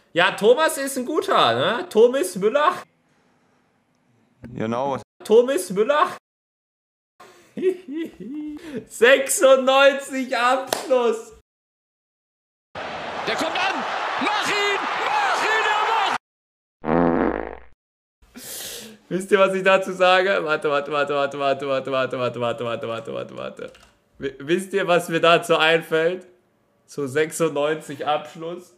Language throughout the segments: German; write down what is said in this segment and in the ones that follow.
Ja, Thomas ist ein guter, ne? Thomas Müller. Genau. Thomas Müller. 96 Abschluss. Der kommt an! Mach ihn! Mach ihn! Er macht! Wisst ihr, was ich dazu sage? Warte. Wisst ihr, was mir dazu einfällt? Zu 96 Abschluss.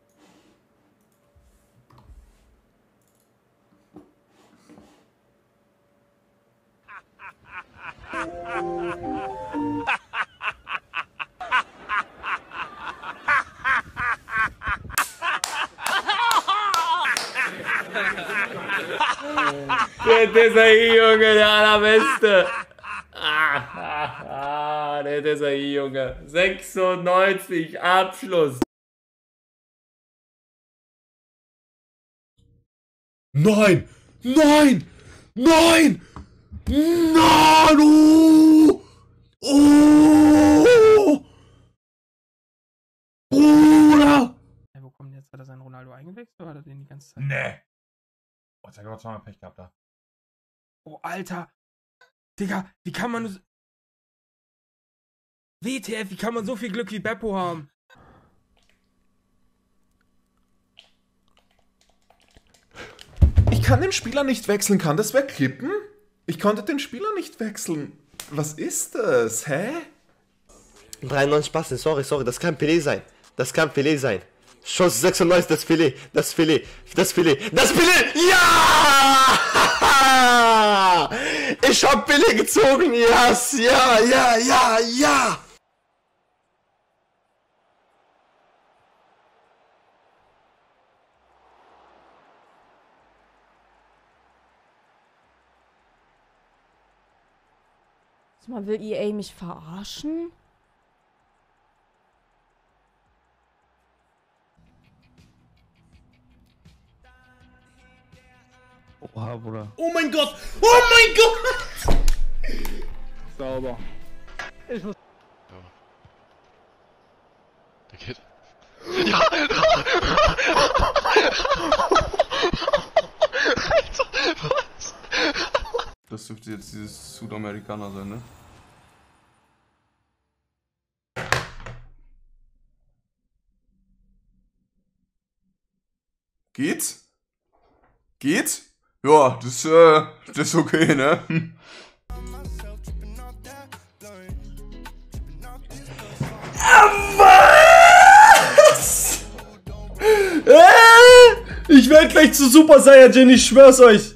Der Desai, Junge, der allerbeste. Der Desai, Junge. 96 Abschluss. Nein! Nein! Nein! Nein! Oh! Bruder! Wo kommt jetzt? Hat er seinen Ronaldo eingewechselt oder hat er den die ganze Zeit? Nee. Oh, jetzt hab ich aber zweimal Pech gehabt da. Oh, Alter. Digga, wie kann man... WTF, wie kann man so viel Glück wie Beppo haben? Ich kann den Spieler nicht wechseln. Kann das wer kippen? Ich konnte den Spieler nicht wechseln. Was ist das? Hä? 93 Passen, sorry, das kann Pelé sein. Das kann Pelé sein. Schuss 96, das Pelé, das Pelé, das Pelé, das Pelé! Ja! Ich hab Pelé gezogen, yes, ja! Mal, will EA mich verarschen? Oha, Bruder. Oh mein Gott! Oh mein Gott! Sauber. Der geht. Ja! Alter, was? Das dürfte jetzt dieses Südamerikaner sein, ne? Geht's? Geht's? Ja, das ist okay, ne? Was? Ich werde gleich zu Super Saiyajin, ich schwör's euch.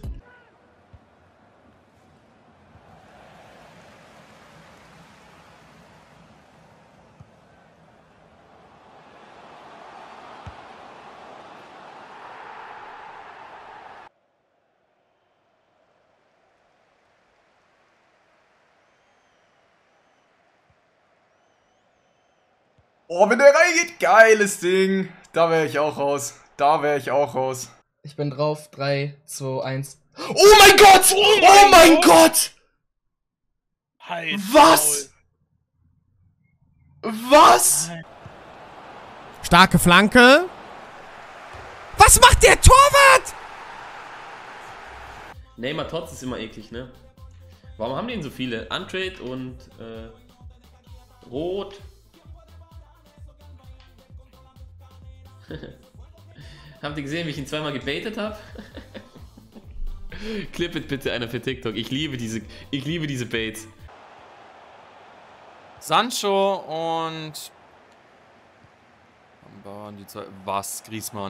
Oh, wenn der reingeht, geiles Ding. Da wäre ich auch raus. Ich bin drauf. 3, 2, 1. Oh mein Gott! Oh mein Gott! Was? Was? Starke Flanke. Was macht der Torwart? Neymar Tots ist immer eklig, ne? Warum haben die denn so viele? Untrade und Rot. Habt ihr gesehen, wie ich ihn zweimal gebaitet habe? Clippet bitte einer für TikTok. Ich liebe diese Baits. Sancho und... Was? Griezmann.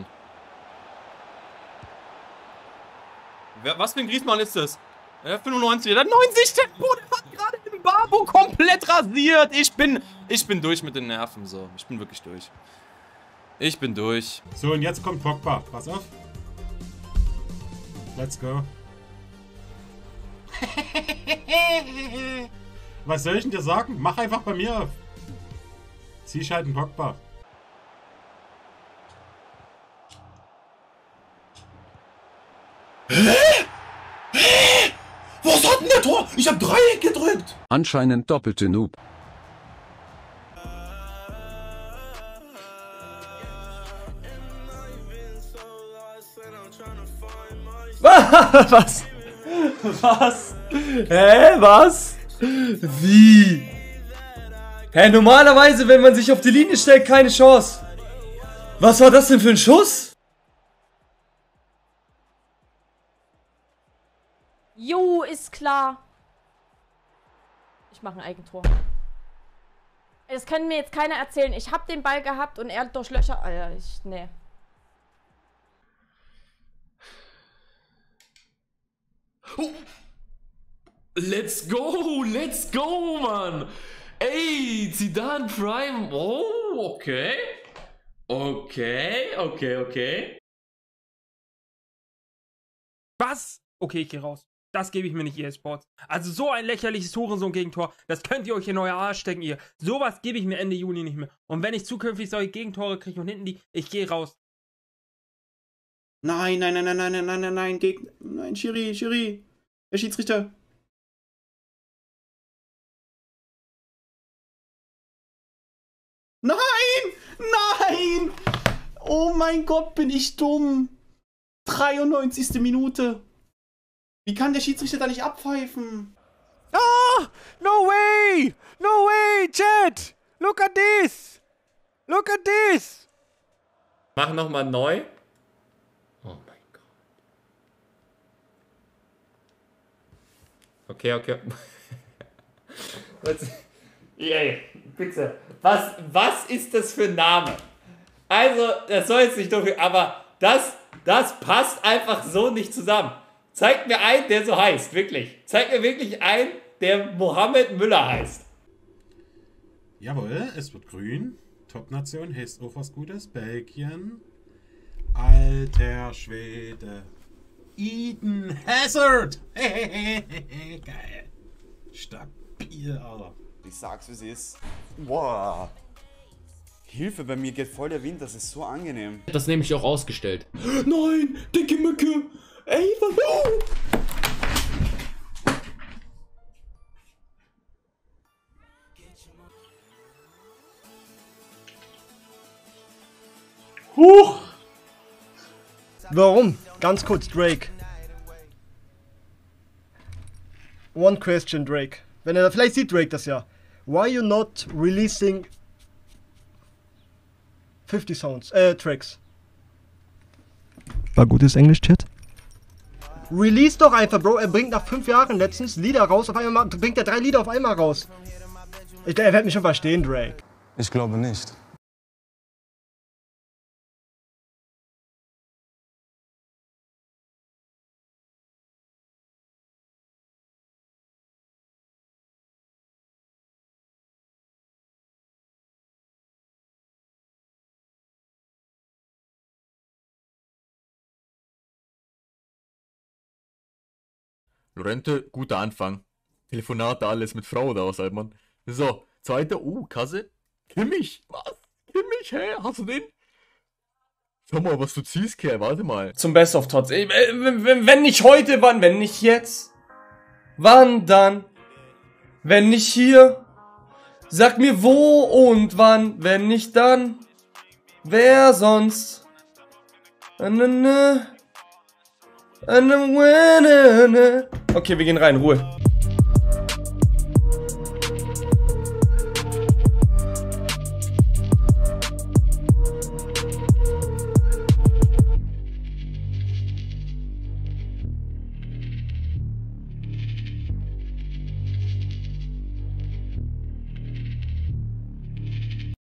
Was für ein Griezmann ist das? Der 95, der 90 Tempo, der hat gerade den Babo komplett rasiert. Ich bin durch mit den Nerven, so. Ich bin wirklich durch. Ich bin durch. So, und jetzt kommt Pogba. Pass auf. Let's go. Was soll ich denn dir sagen? Mach einfach bei mir auf. Zieh halt einen Pogba. Was hat denn der Tor? Ich hab Dreieck gedrückt. Anscheinend doppelte Noob. Was? Was? Hä? Was? Wie? Hä, normalerweise, wenn man sich auf die Linie stellt, keine Chance. Was war das denn für ein Schuss? Jo, ist klar. Ich mache ein Eigentor. Das kann mir jetzt keiner erzählen. Ich habe den Ball gehabt und er durch Löcher... Alter, nee. Oh. Let's go, Mann. Ey, Zidane Prime. Oh, okay. Okay. Was? Okay, ich gehe raus. Das gebe ich mir nicht, EA Sports. Also so ein lächerliches Hurensohn-Gegentor, das könnt ihr euch in euer Arsch stecken, ihr. Sowas gebe ich mir Ende Juni nicht mehr. Und wenn ich zukünftig solche Gegentore kriege und hinten die, ich gehe raus. Nein, nein, Schiri. Der Schiedsrichter. Nein! Oh mein Gott, bin ich dumm. 93. Minute. Wie kann der Schiedsrichter da nicht abpfeifen? Ah! No way! No way, Chat! Look at this! Look at this! Mach nochmal neu. Oh mein Gott. Okay. Ey, bitte. Was ist das für ein Name? Also, das soll jetzt nicht durch, aber das passt einfach so nicht zusammen. Zeig mir einen, der so heißt, wirklich. Zeig mir wirklich einen, der Mohammed Müller heißt. Jawohl, es wird grün. Top-Nation, heißt auch was Gutes. Belgien. Alter Schwede. Eden Hazard. Geil. Stabil, Alter. Ich sag's, wie es ist. Boah. Hilfe, bei mir geht voll der Wind, das ist so angenehm. Das nehme ich auch ausgestellt. Nein, dicke Mücke. Ey, was? Huch! Warum? Ganz kurz, Drake. One question, Drake. Vielleicht sieht Drake das ja. Why you not releasing 50 Sounds, Tracks? War gutes Englisch, Chat? Release doch einfach, Bro. Er bringt nach 5 Jahren letztens Lieder raus. Auf einmal bringt er 3 Lieder auf einmal raus. Er wird mich schon verstehen, Drake. Ich glaube nicht. Lorente, guter Anfang. Telefonate, alles mit Frau oder was, Altmann. So, zweiter, Kasse. Kimmich, was? Kimmich, hä? Hast du den? Schau mal, was du ziehst, Kerl, warte mal. Zum Best of Tots. Wenn nicht heute, wann? Wenn nicht jetzt? Wann dann? Wenn nicht hier? Sag mir wo und wann? Wenn nicht dann? Wer sonst? Okay, wir gehen rein, Ruhe.